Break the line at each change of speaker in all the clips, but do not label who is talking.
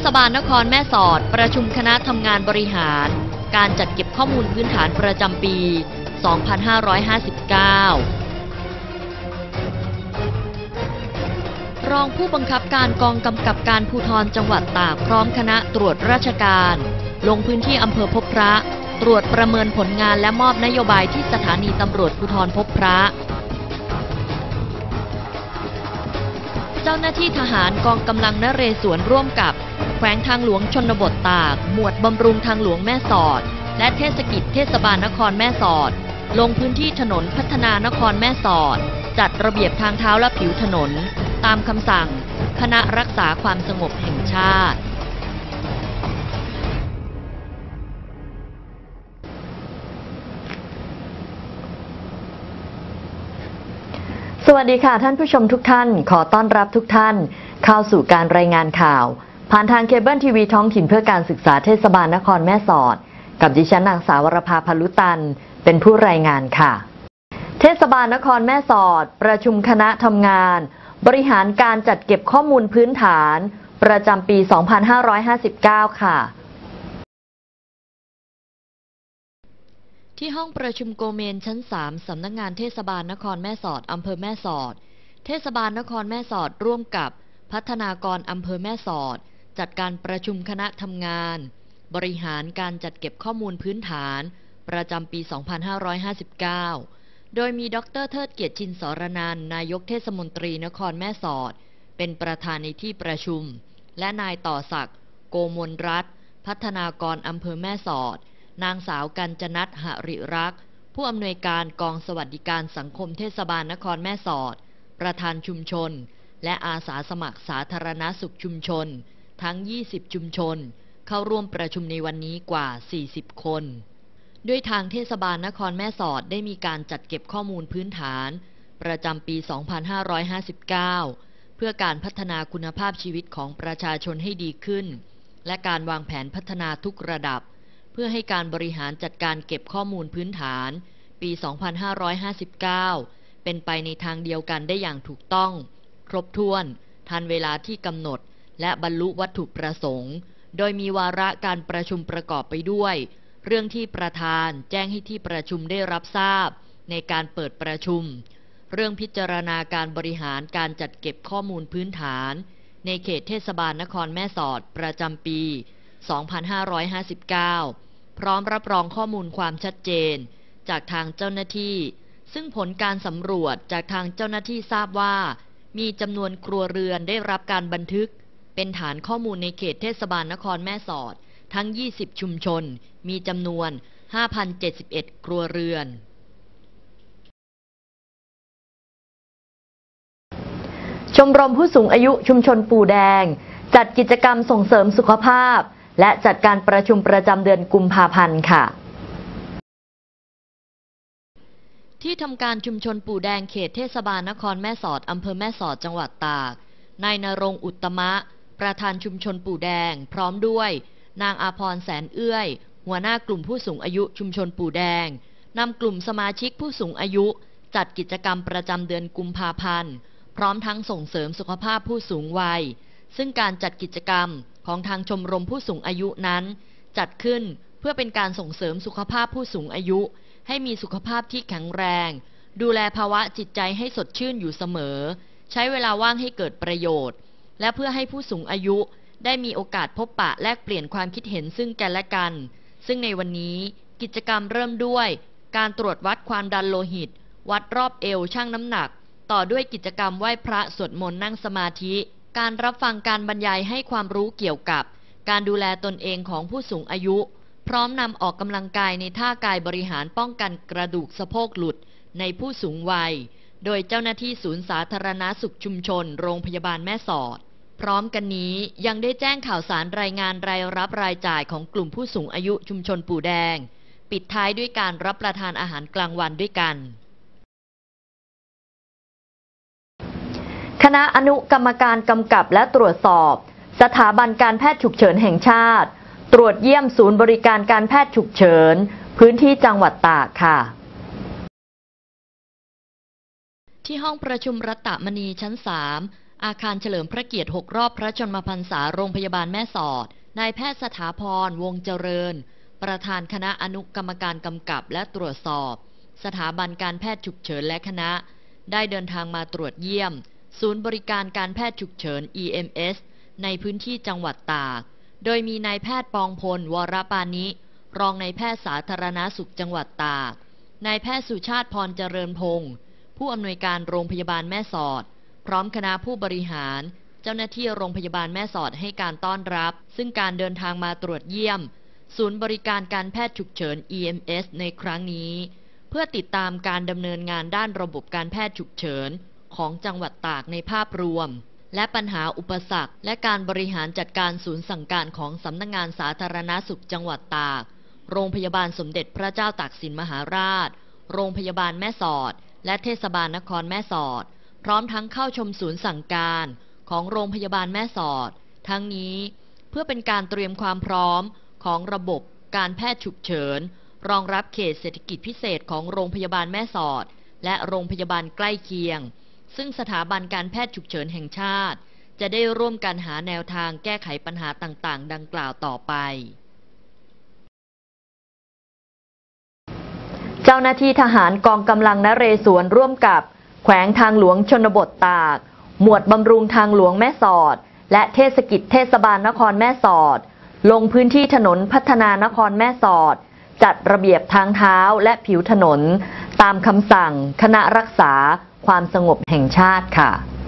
ศบาลนครแม่สอดประชุมคณะทำงานบริหารการจัดเก็บข้อมูลพื้นฐานประจำปี 2559 รองผู้บังคับการกองกำกับการภูธรจังหวัดตากพร้อมคณะตรวจราชการลงพื้นที่อำเภอพบพระตรวจประเมินผลงานและมอบนโยบายที่สถานีตำรวจภูธรพบพระเจ้าหน้าที่ทหารกองกำลังนเรศวรร่วมกับแขวงทางหลวงชนบทตากหมวดบำรุงทางหลวงแม่สอดและเทศกิจเทศบาลนครแม่สอดลงพื้นที่ถนนพัฒนานครแม่สอดจัดระเบียบทางเท้าและผิวถนนตามคำสั่งคณะรักษาความสงบแห่งชาติ
สวัสดีค่ะท่านผู้ชมทุกท่านขอต้อนรับทุกท่านเข้าสู่การรายงานข่าวผ่านทางเคเบิลทีวีท้องถิ่นเพื่อการศึกษาเทศบาลนครแม่สอดกับดิฉันนางสาววรภา พลุตันเป็นผู้รายงานค่ะเทศบาลนครแม่สอดประชุมคณะทำงานบริหารการจัดเก็บข้อมูลพื้นฐานประจำปี 2559 ค่ะ
ที่ห้องประชุมโกเมนชั้น 3 สำนักงานเทศบาลนครแม่สอดอำเภอแม่สอดเทศบาลนครแม่สอดร่วมกับพัฒนากรอำเภอแม่สอดจัดการประชุมคณะทำงานบริหารการจัดเก็บข้อมูลพื้นฐานประจำปี 2559 โดยมีดร.เทิดเกียรติชินสรนันท์นายกเทศมนตรีนครแม่สอดเป็นประธานในที่ประชุมและนายต่อศักดิ์โกมลรัตน์พัฒนากรอำเภอแม่สอดนางสาวกัญจนัทหริรักษ์ผู้อำนวยการกองสวัสดิการสังคมเทศบาลนครแม่สอดประธานชุมชนและอาสาสมัครสาธารณสุขชุมชนทั้ง 20 ชุมชนเข้าร่วมประชุมในวันนี้กว่า 40 คนด้วยทางเทศบาลนครแม่สอดได้มีการจัดเก็บข้อมูลพื้นฐานประจำปี 2559 เพื่อการพัฒนาคุณภาพชีวิตของประชาชนให้ดีขึ้นและการวางแผนพัฒนาทุกระดับเพื่อให้การบริหารจัดการเก็บข้อมูลพื้นฐานปี 2559 เป็นไปในทางเดียวกันได้อย่างถูกต้องครบถ้วนทันเวลาที่กำหนดและบรรลุวัตถุประสงค์โดยมีวาระการประชุมประกอบไปด้วยเรื่องที่ประธานแจ้งให้ที่ประชุมได้รับทราบในการเปิดประชุมเรื่องพิจารณาการบริหารการจัดเก็บข้อมูลพื้นฐานในเขตเทศบาลนครแม่สอดประจำปี 2559 พร้อมรับรองข้อมูลความชัดเจนจากทางเจ้าหน้าที่ซึ่งผลการสำรวจจากทางเจ้าหน้าที่ทราบว่ามีจำนวนครัวเรือนได้รับการบันทึกเป็นฐานข้อมูลในเขตเทศบาลนครแม่สอดทั้ง 20 ชุมชนมีจำนวน 5,071 ครัวเรือน
ชมรมผู้สูงอายุชุมชนปู่แดงจัดกิจกรรมส่งเสริมสุขภาพและจัดการประชุมประจำเดือนกุมภาพันธ์ค่ะ
ที่ทำการชุมชนปู่แดงเขตเทศบาลนครแม่สอดอำเภอแม่สอดจังหวัดตากนายณรงค์อุตตมะประธานชุมชนปู่แดงพร้อมด้วยนางอาภรณ์แสนเอื้อยหัวหน้ากลุ่มผู้สูงอายุชุมชนปู่แดงนำกลุ่มสมาชิกผู้สูงอายุจัดกิจกรรมประจำเดือนกุมภาพันธ์พร้อมทั้งส่งเสริมสุขภาพผู้สูงวัยซึ่งการจัดกิจกรรมของทางชมรมผู้สูงอายุนั้นจัดขึ้นเพื่อเป็นการส่งเสริมสุขภาพผู้สูงอายุให้มีสุขภาพที่แข็งแรงดูแลภาวะจิตใจให้สดชื่นอยู่เสมอใช้เวลาว่างให้เกิดประโยชน์และเพื่อให้ผู้สูงอายุได้มีโอกาสพบปะแลกเปลี่ยนความคิดเห็นซึ่งกันและกันซึ่งในวันนี้กิจกรรมเริ่มด้วยการตรวจวัดความดันโลหิตวัดรอบเอวชั่งน้ำหนักต่อด้วยกิจกรรมไหว้พระสวดมนต์นั่งสมาธิการรับฟังการบรรยายให้ความรู้เกี่ยวกับการดูแลตนเองของผู้สูงอายุพร้อมนำออกกำลังกายในท่ากายบริหารป้องกันกระดูกสะโพกหลุดในผู้สูงวัยโดยเจ้าหน้าที่ศูนย์สาธารณสุขชุมชนโรงพยาบาลแม่สอดพร้อมกันนี้ยังได้แจ้งข่าวสารรายงานรายรับรายจ่ายของกลุ่มผู้สูงอายุชุมชนปู่แดงปิดท้ายด้วยการรับประทานอาหารกลางวันด้วยกัน
คณะอนุกรรมการกำกับและตรวจสอบสถาบันการแพทย์ฉุกเฉินแห่งชาติตรวจเยี่ยมศูนย์บริการการแพทย์ฉุกเฉินพื้นที่จังหวัดตากค่ะ
ที่ห้องประชุมรัตมณีชั้น 3 อาคารเฉลิมพระเกียรติ6 รอบพระชนมพรรษาโรงพยาบาลแม่สอดนายแพทย์สถาพรวงเจริญประธานคณะอนุกรรมการกำกับและตรวจสอบสถาบันการแพทย์ฉุกเฉินและคณะได้เดินทางมาตรวจเยี่ยมศูนย์บริการการแพทย์ฉุกเฉิน EMS ในพื้นที่จังหวัดตากโดยมีนายแพทย์ปองพลวรปานิรองนายแพทย์สาธารณสุขจังหวัดตากนายแพทย์สุชาติพรเจริญพงศ์ผู้อำนวยการโรงพยาบาลแม่สอดพร้อมคณะผู้บริหารเจ้าหน้าที่โรงพยาบาลแม่สอดให้การต้อนรับซึ่งการเดินทางมาตรวจเยี่ยมศูนย์บริการการแพทย์ฉุกเฉิน EMS ในครั้งนี้เพื่อติดตามการดำเนินงานด้านระบบการแพทย์ฉุกเฉินของจังหวัดตากในภาพรวมและปัญหาอุปสรรคและการบริหารจัดการศูนย์สั่งการของสำนักงานสาธารณสุขจังหวัดตากโรงพยาบาลสมเด็จพระเจ้าตากสินมหาราชโรงพยาบาลแม่สอดและเทศบาลนครแม่สอดพร้อมทั้งเข้าชมศูนย์สั่งการของโรงพยาบาลแม่สอดทั้งนี้เพื่อเป็นการเตรียมความพร้อมของระบบการแพทย์ฉุกเฉินรองรับเขตเศรษฐกิจพิเศษของโรงพยาบาลแม่สอดและโรงพยาบาลใกล้เคียงซึ่งสถาบันการแพทย์ฉุกเฉินแห่งชาติจะได้ร่วมกันหาแนวทางแก้ไขปัญหาต่างๆดังกล่าวต่อไป
เจ้าหน้าที่ทหารกองกำลังนเรศวรร่วมกับแขวงทางหลวงชนบทตากหมวดบำรุงทางหลวงแม่สอดและเทศกิจเทศบาลนครแม่สอดลงพื้นที่ถนนพัฒนานครแม่สอดจัดระเบียบทางเท้าและผิวถนนตามคำสั่งคณะรักษาความสงบแห่งชาติค่ะ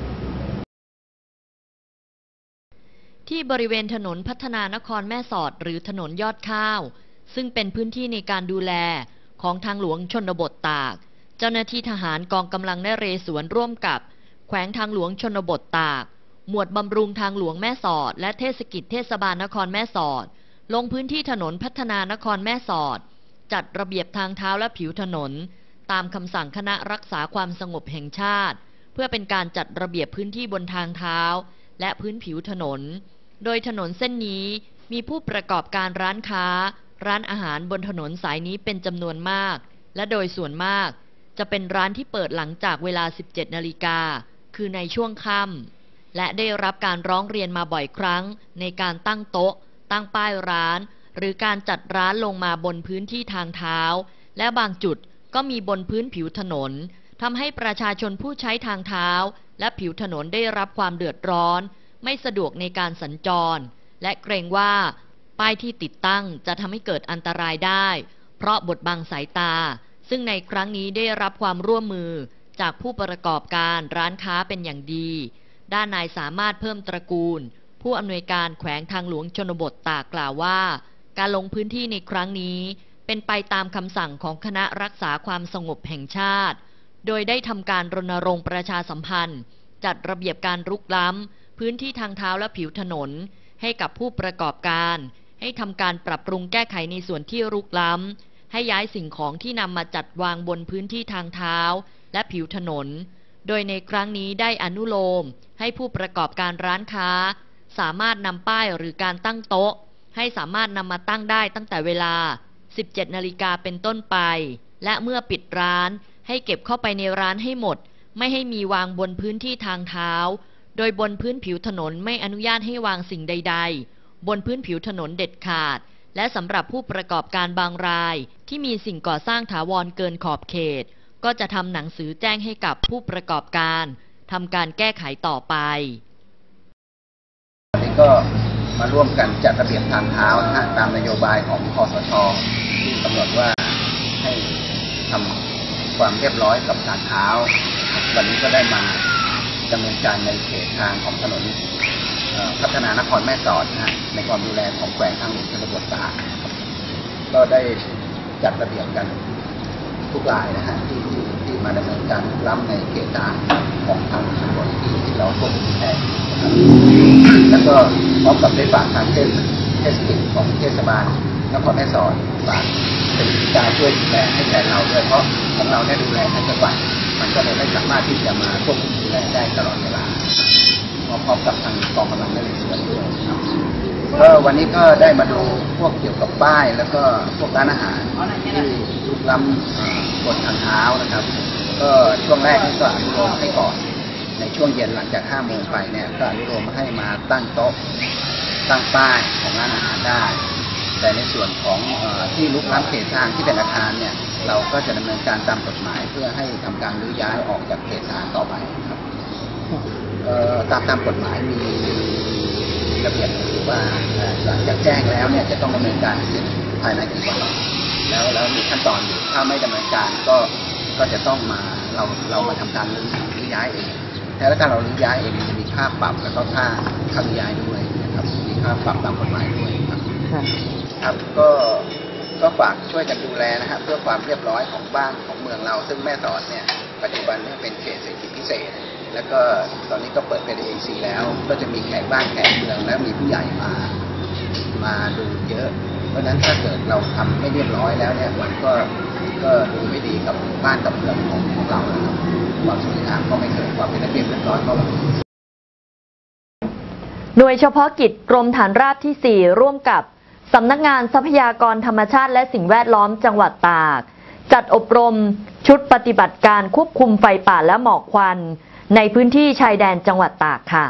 ที่บริเวณถนนพัฒนานครแม่สอดหรือถนนยอดข้าวซึ่งเป็นพื้นที่ในการดูแลของทางหลวงชนบทตากเจ้าหน้าที่ทหารกองกำลังนเรศวรร่วมกับแขวงทางหลวงชนบทตากหมวดบำรุงทางหลวงแม่สอดและเทศกิจเทศบาลนครแม่สอดลงพื้นที่ถนนพัฒนานครแม่สอดจัดระเบียบทางเท้าและผิวถนนตามคำสั่งคณะรักษาความสงบแห่งชาติเพื่อเป็นการจัดระเบียบพื้นที่บนทางเท้าและพื้นผิวถนนโดยถนนเส้นนี้มีผู้ประกอบการร้านค้าร้านอาหารบนถนนสายนี้เป็นจำนวนมากและโดยส่วนมากจะเป็นร้านที่เปิดหลังจากเวลา 17 นาฬิกาคือในช่วงค่ำและได้รับการร้องเรียนมาบ่อยครั้งในการตั้งโต๊ะตั้งป้ายร้านหรือการจัดร้านลงมาบนพื้นที่ทางเท้าและบางจุดก็มีบนพื้นผิวถนนทำให้ประชาชนผู้ใช้ทางเท้าและผิวถนนได้รับความเดือดร้อนไม่สะดวกในการสัญจรและเกรงว่าป้ายที่ติดตั้งจะทำให้เกิดอันตรายได้เพราะบดบังสายตาซึ่งในครั้งนี้ได้รับความร่วมมือจากผู้ประกอบการร้านค้าเป็นอย่างดีด้านนายสามารถเพิ่มตระกูลผู้อำนวยการแขวงทางหลวงชนบทตากกล่าวว่าการลงพื้นที่ในครั้งนี้เป็นไปตามคำสั่งของคณะรักษาความสงบแห่งชาติโดยได้ทำการรณรงค์ประชาสัมพันธ์จัดระเบียบการรุกล้ำพื้นที่ทางเท้าและผิวถนนให้กับผู้ประกอบการให้ทำการปรับปรุงแก้ไขในส่วนที่รุกล้ำให้ย้ายสิ่งของที่นำมาจัดวางบนพื้นที่ทางเท้าและผิวถนนโดยในครั้งนี้ได้อนุโลมให้ผู้ประกอบการร้านค้าสามารถนำป้ายหรือการตั้งโต๊ะให้สามารถนำมาตั้งได้ตั้งแต่เวลา 17 นาฬิกาเป็นต้นไปและเมื่อปิดร้านให้เก็บเข้าไปในร้านให้หมดไม่ให้มีวางบนพื้นที่ทางเท้าโดยบนพื้นผิวถนนไม่อนุญาตให้วางสิ่งใดๆบนพื้นผิวถนนเด็ดขาดและสำหรับผู้ประกอบการบางรายที่มีสิ่งก่อสร้างถาวรเกินขอบเขตก็จะทำหนังสือแจ้งให้กับผู้ประกอบการทำการแก้ไขต่อไป
วันนี้ก็มาร่วมกันจัดระเบียบทางเท้านะฮะตามนโยบายของคสช.ที่กำหนดว่าให้ทำความเรียบร้อยกับทางเท้าวันนี้ก็ได้มาดำเนินการในเขตทางของถนนพัฒนานครแม่สอดนะฮะในความดูแลของแขวงทางหลวงชนบทตากก็ได้จัดระเบียบกันทุกรายนะฮะที่มาดำเนินการล้ำในเขตทางของทางชนบทที่เราควบคุมแทนแล้วก็พร้อมกับได้ฝากทางเทศกิจของเทศบาลนครแม่สอดฝากเป็นการช่วยดูแลให้แก่เราด้วยเพราะของเราได้ดูแลทั้งจังหวัดมันก็เลยไม่สามารถที่จะมาควบคุมดูแลได้ตลอดเวลาพร้อมกับทางกองกำลังนเรศวรด้วยครับก็วันนี้ก็ได้มาดูพวกเกี่ยวกับป้ายแล้วก็พวกร้านอาหารที่ลุกล้ำบนทางเท้านะครับก็ช่วงแรกนี่ก็อนุโลมให้ก่อนในช่วงเย็นหลังจาก5 โมงไปเนี่ยก็อนุโลมให้มาตั้งโต๊ะตั้งป้ายของร้านอาหารได้แต่ในส่วนของที่ลุกล้ำเขตทางที่เป็นอาคารเนี่ยเราก็จะดำเนินการตามกฎหมายเพื่อให้ทำการรื้อย้ายออกจากเขตทางต่อไปครับตามกฎหมายมีระเบียบอยู่ว่าหลังจากแจ้งแล้วเนี่ยจะต้องดำเนินการเสร็จภายในกี่วันแล้วมีขั้นตอนอยู่ถ้าไม่ดำเนินการก็จะต้องมาเรามาทำการรื้อย้ายเองแต่ถ้าเรารื้อย้ายเองจะมีค่าปรับแล้วก็ค่ารื้อย้ายด้วยนะครับมีค่าปรับตามกฎหมายด้วยครับก็ฝากช่วยกันดูแลนะครับเพื่อความเรียบร้อยของบ้านของเมืองเราซึ่งแม่สอดเนี่ยปัจจุบันเนี่ยเป็นเขตเศรษฐกิจพิเศษแล้วก็ตอนนี้ก็เปิดเป็น AEC แล้วก็จะมีแขกบ้านแขกเมืองและมีผู้ใหญ่มาดูเยอะเพราะฉะนั้นถ้าเกิดเราทำไม่เรียบร้อยแล้วเนี่ยมันก็ดูไม่ดีกับบ้านกับเมืองของเรานะครับความสวยงามก็ไม่เกิดความเป็นระเบียบเรียบร้อยก็ไม่มี
หน่วยเฉพาะกิจกรมฐานราบที่ 4 ร่วมกับสำนักงานทรัพยากรธรรมชาติและสิ่งแวดล้อมจังหวัดตากจัดอบรมชุดปฏิบัติการควบคุมไฟป่าและหมอกควันในพื้นที่ชายแดนจังหวัดตากค่ะ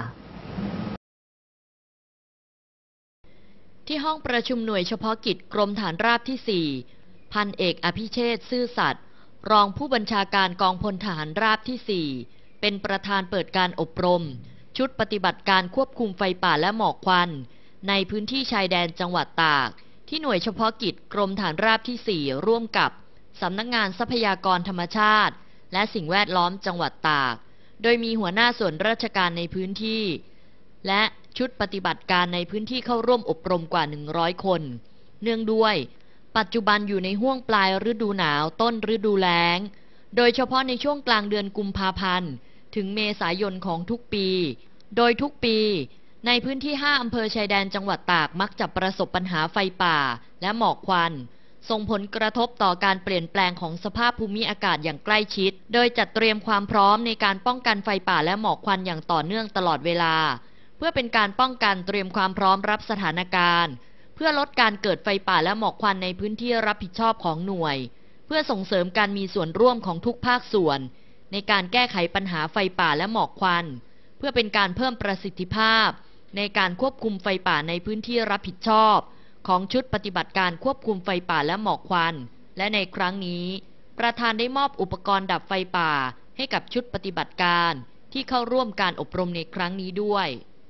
ที่ห้องประชุมหน่วยเฉพาะกิจกรมฐานราบที่ 4 พันเอกอภิเชษฐ์ซื่อสัตย์รองผู้บัญชาการกองพลทหารราบที่ 4 เป็นประธานเปิดการอบรมชุดปฏิบัติการควบคุมไฟป่าและหมอกควันในพื้นที่ชายแดนจังหวัดตากที่หน่วยเฉพาะกิจกรมฐานราบที่ 4 ร่วมกับสำนักงานทรัพยากรธรรมชาติและสิ่งแวดล้อมจังหวัดตากโดยมีหัวหน้าส่วนราชการในพื้นที่และชุดปฏิบัติการในพื้นที่เข้าร่วมอบรมกว่า100 คนเนื่องด้วยปัจจุบันอยู่ในห้วงปลายฤดูหนาวต้นฤดูแล้งโดยเฉพาะในช่วงกลางเดือนกุมภาพันธ์ถึงเมษายนของทุกปีโดยทุกปีในพื้นที่5 อำเภอชายแดนจังหวัดตากมักจะประสบปัญหาไฟป่าและหมอกควันส่งผลกระทบต่อการเปลี่ยนแปลงของสภาพภูมิอากาศอย่างใกล้ชิดโดยจัดเตรียมความพร้อมในการป้องกันไฟป่าและหมอกควันอย่างต่อเนื่องตลอดเวลาเพื่อเป็นการป้องกันเตรียมความพร้อมรับสถานการณ์เพื่อลดการเกิดไฟป่าและหมอกควันในพื้นที่รับผิดชอบของหน่วยเพื่อส่งเสริมการมีส่วนร่วมของทุกภาคส่วนในการแก้ไขปัญหาไฟป่าและหมอกควันเพื่อเป็นการเพิ่มประสิทธิภาพในการควบคุมไฟป่าในพื้นที่รับผิดชอบของชุดปฏิบัติการควบคุมไฟป่าและหมอกควันและในครั้งนี้ประธานได้มอบอุปกรณ์ดับไฟป่าให้กับชุดปฏิบัติการที่เข้าร่วมการอบรมในครั้งนี้ด้วย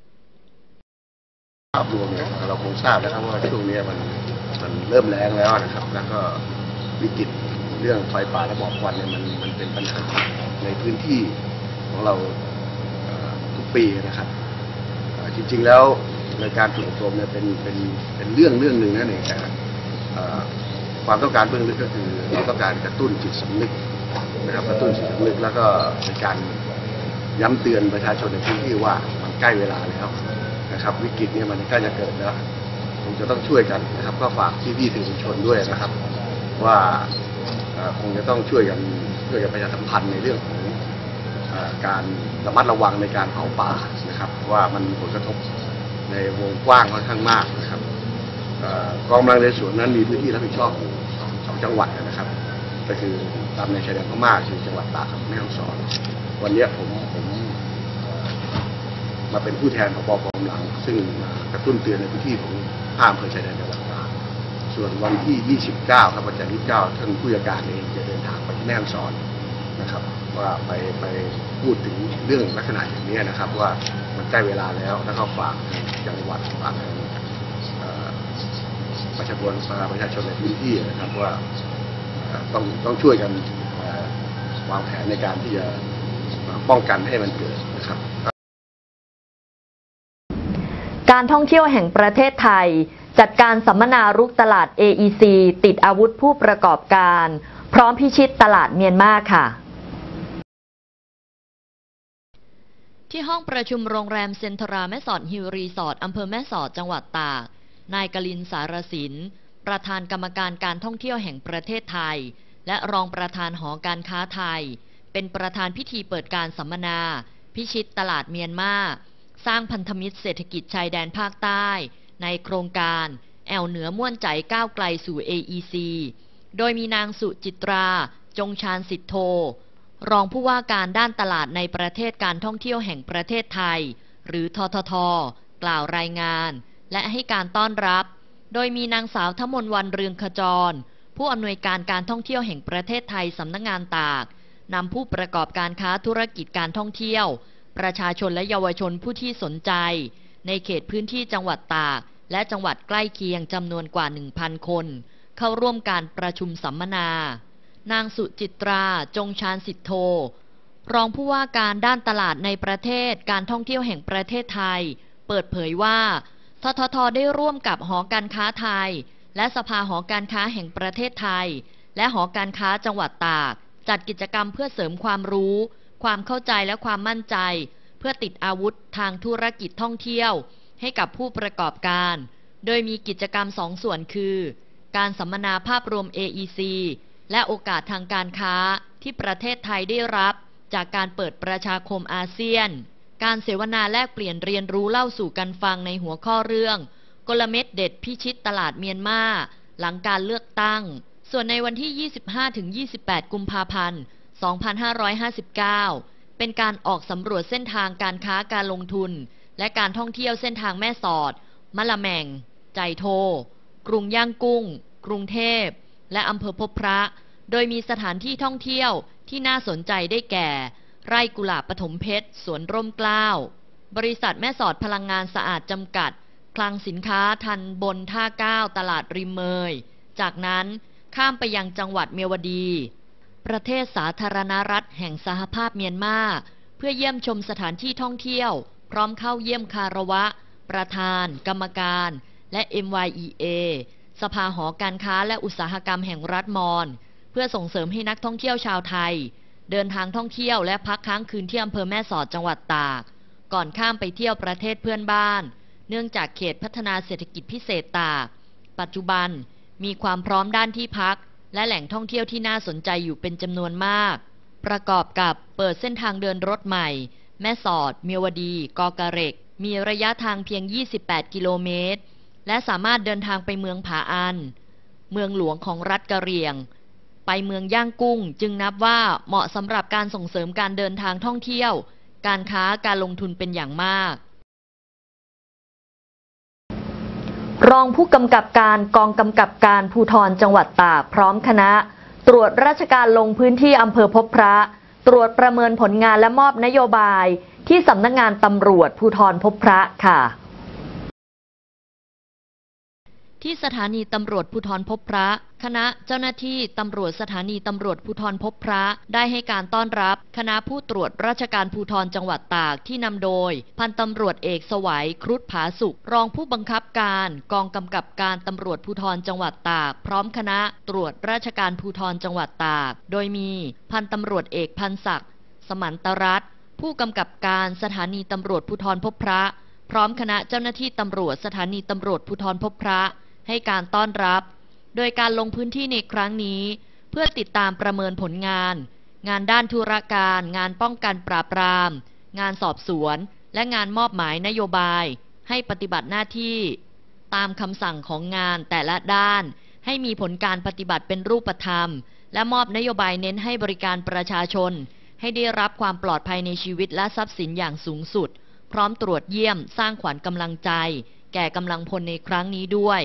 ภาพรวมเนี่ยเราคงทราบนะครับว่าช่วงนี้มันเริ่มแล้งแล้วนะครับแล้วก็วิกฤตเรื่องไฟป่าและหมอกควันเนี่ยมันเป็นปัญหาในพื้นที่ของเราทุกปีนะครับจริงๆแล้วในการฝึกอบรมเนี่ยเป็นเรื่องหนึ่งนั่นเองแต่ความต้องการเบื้องลึกก็คือต้องการกระตุ้นจิตสำนึกนะครับกระตุ้นจิตสำนึกแล้วก็เป็นการย้ำเตือนประชาชนในพื้นที่ว่ามันใกล้เวลาแล้วนะครับวิกฤตเนี่ยมันใกล้จะเกิดแล้วคงจะต้องช่วยกันนะครับก็ฝากพี่ๆสื่อมวลชนด้วยนะครับว่าคงจะต้องช่วยกันประชาสัมพันธ์ในเรื่องของการระมัดระวังในการเผาป่านะครับว่ามันมีผลกระทบในวงกว้างค่อนข้างมากนะครับกองกำลังในส่วนนั้นมีพื้นที่รับผิดชอบอยู่2 จังหวัดนะครับก็คือตามในชายแดนพม่าคือจังหวัดตากกับแม่ฮ่องสอนวันนี้ผมมาเป็นผู้แทนของกองกำลังซึ่งกระตุ้นเตือนในพื้นที่ของ5 อำเภอชายแดนจังหวัดตากส่วนวันที่29ครับวันจันทร์29ท่านผู้ว่าการเองจะเดินทางไปที่แม่ฮ่องสอนนะครับว่าไปพูดถึงเรื่องลักษณะอย่างนี้นะครับว่ามันใกล้เวลาแล้วแล้วก็ฝากจังหวัดฝากประชาชนในพื้นที่นะครับว่าต้องช่วยกันวางแผนในการที่จะป้องกันให้มันเกิดนะครับ
การท่องเที่ยวแห่งประเทศไทยจัดการสัมมนารุกตลาด AEC ติดอาวุธผู้ประกอบการพร้อมพิชิตตลาดเมียนมาค่ะ
ที่ห้องประชุมโรงแรมเซ็นทราแม่สอดฮิลรีสอร์ทอำเภอแม่สอดจังหวัดตากนายกลินสารสินประธานกรรมการการท่องเที่ยวแห่งประเทศไทยและรองประธานหอการค้าไทยเป็นประธานพิธีเปิดการสัมมนาพิชิตตลาดเมียนมาสร้างพันธมิตรเศรษฐกิจชายแดนภาคใต้ในโครงการแอวเหนือม่วนใจก้าวไกลสู่ AEC โดยมีนางสุจิตราจงชาญสิทธโธรองผู้ว่าการด้านตลาดในประเทศการท่องเที่ยวแห่งประเทศไทยหรือททท.กล่าวรายงานและให้การต้อนรับโดยมีนางสาวทมนต์วรรณเรืองขจรผู้อำนวยการการท่องเที่ยวแห่งประเทศไทยสำนักงานตากนำผู้ประกอบการค้าธุรกิจการท่องเที่ยวประชาชนและเยาวชนผู้ที่สนใจในเขตพื้นที่จังหวัดตากและจังหวัดใกล้เคียงจำนวนกว่า 1,000 คนเข้าร่วมการประชุมสัมมนานางสุจิตราจงชาญสิทโธรองผู้ว่าการด้านตลาดในประเทศการท่องเที่ยวแห่งประเทศไทยเปิดเผยว่าททท.ได้ร่วมกับหอการค้าไทยและสภาหอการค้าแห่งประเทศไทยและหอการค้าจังหวัดตากจัดกิจกรรมเพื่อเสริมความรู้ความเข้าใจและความมั่นใจเพื่อติดอาวุธทางธุรกิจท่องเที่ยวให้กับผู้ประกอบการโดยมีกิจกรรม2 ส่วนคือการสัมมนาภาพรวม AEC และโอกาสทางการค้าที่ประเทศไทยได้รับจากการเปิดประชาคมอาเซียนการเสวนาแลกเปลี่ยนเรียนรู้เล่าสู่กันฟังในหัวข้อเรื่องกลเม็ดเด็ดพิชิตตลาดเมียนมาหลังการเลือกตั้งส่วนในวันที่ 25-28 กุมภาพันธ์ 2559 เป็นการออกสำรวจเส้นทางการค้าการลงทุนและการท่องเที่ยวเส้นทางแม่สอดมะละแมงใจโทกรุงย่างกุ้งกรุงเทพและอำเภอพบพระโดยมีสถานที่ท่องเที่ยวที่น่าสนใจได้แก่ไร่กุหลาบปฐมเพชรสวนร่มเกล้าบริษัทแม่สอดพลังงานสะอาดจำกัดคลังสินค้าทันบนท่าเก้าตลาดริมเมยจากนั้นข้ามไปยังจังหวัดเมียวดีประเทศสาธารณรัฐแห่งสหภาพเมียนมาเพื่อเยี่ยมชมสถานที่ท่องเที่ยวพร้อมเข้าเยี่ยมคารวะประธานกรรมการและ MYEA สภาหอการค้าและอุตสาหกรรมแห่งรัฐมอญเพื่อส่งเสริมให้นักท่องเที่ยวชาวไทยเดินทางท่องเที่ยวและพักค้างคืนที่อำเภอแม่สอดจังหวัดตากก่อนข้ามไปเที่ยวประเทศเพื่อนบ้านเนื่องจากเขตพัฒนาเศรษฐกิจพิเศษตากปัจจุบันมีความพร้อมด้านที่พักและแหล่งท่องเที่ยวที่น่าสนใจอยู่เป็นจำนวนมากประกอบกับเปิดเส้นทางเดินรถใหม่แม่สอดเมียวดีกอกะเหร็กมีระยะทางเพียง 28 กิโลเมตรและสามารถเดินทางไปเมืองผาอันเมืองหลวงของรัฐกะเหรี่ยงไปเมืองย่างกุ้งจึงนับว่าเหมาะสำหรับการส่งเสริมการเดินทางท่องเที่ยวการค้าการลงทุนเป็นอย่างมาก
รองผู้กำกับการกองกำกับการภูธรจังหวัดตากพร้อมคณะตรวจราชการลงพื้นที่อำเภอพบพระตรวจประเมินผลงานและมอบนโยบายที่สำนักงานตำรวจภูธรพบพระค่ะ
ที่สถานีตำรวจภูธรพบพระคณะเจ้าหน้าที่ตำรวจสถานีตำรวจภูธรพบพระได้ให้การต้อนรับคณะผู้ตรวจราชการภูธรจังหวัดตากที่นำโดยพันตำรวจเอกสวัยครุฑผาสุขรองผู้บังคับการกองกำกับการตำรวจภูธรจังหวัดตากพร้อมคณะตรวจราชการภูธรจังหวัดตากโดยมีพันตำรวจเอกพันศักดิ์สมันตรัตน์ผู้กำกับการสถานีตำรวจภูธรพบพระพร้อมคณะเจ้าหน้าที่ตำรวจสถานีตำรวจภูธรพบพระให้การต้อนรับโดยการลงพื้นที่ในครั้งนี้เพื่อติดตามประเมินผลงานงานด้านธุรการงานป้องกันปราบปรามงานสอบสวนและงานมอบหมายนโยบายให้ปฏิบัติหน้าที่ตามคำสั่งของงานแต่ละด้านให้มีผลการปฏิบัติเป็นรูปธรรมและมอบนโยบายเน้นให้บริการประชาชนให้ได้รับความปลอดภัยในชีวิตและทรัพย์สินอย่างสูงสุดพร้อมตรวจเยี่ยมสร้างขวัญกำลังใจแก่กำลังพลในครั้งนี้ด้วย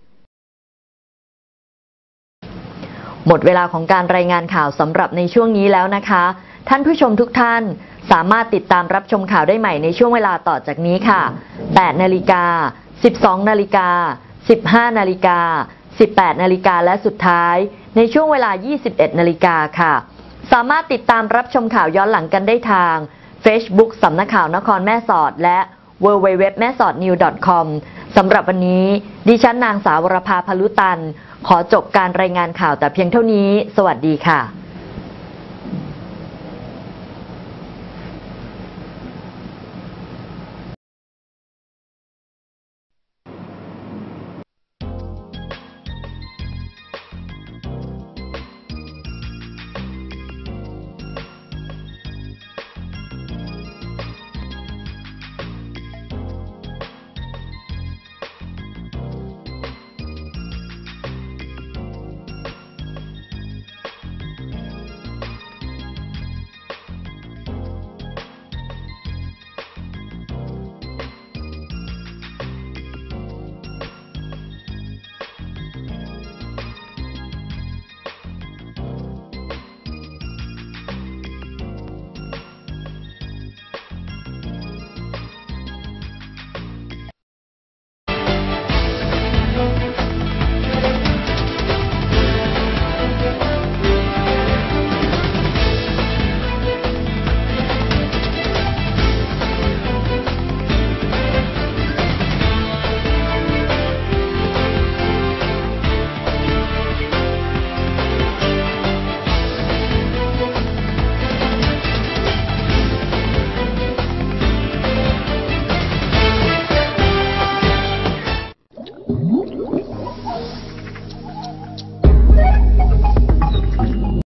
หมดเวลาของการรายงานข่าวสำหรับในช่วงนี้แล้วนะคะท่านผู้ชมทุกท่านสามารถติดตามรับชมข่าวได้ใหม่ในช่วงเวลาต่อจากนี้ค่ะ 8 นาฬิกา 12 นาฬิกา 15 นาฬิกา 18 นาฬิกาและสุดท้ายในช่วงเวลา 21 นาฬิกาค่ะสามารถติดตามรับชมข่าวย้อนหลังกันได้ทาง Facebook สำนักข่าวนครแม่สอดและ www.maesotnews.com สำหรับวันนี้ดิฉันนางสาววรภา พลุตันขอจบการรายงานข่าวแต่เพียงเท่านี้สวัสดีค่ะ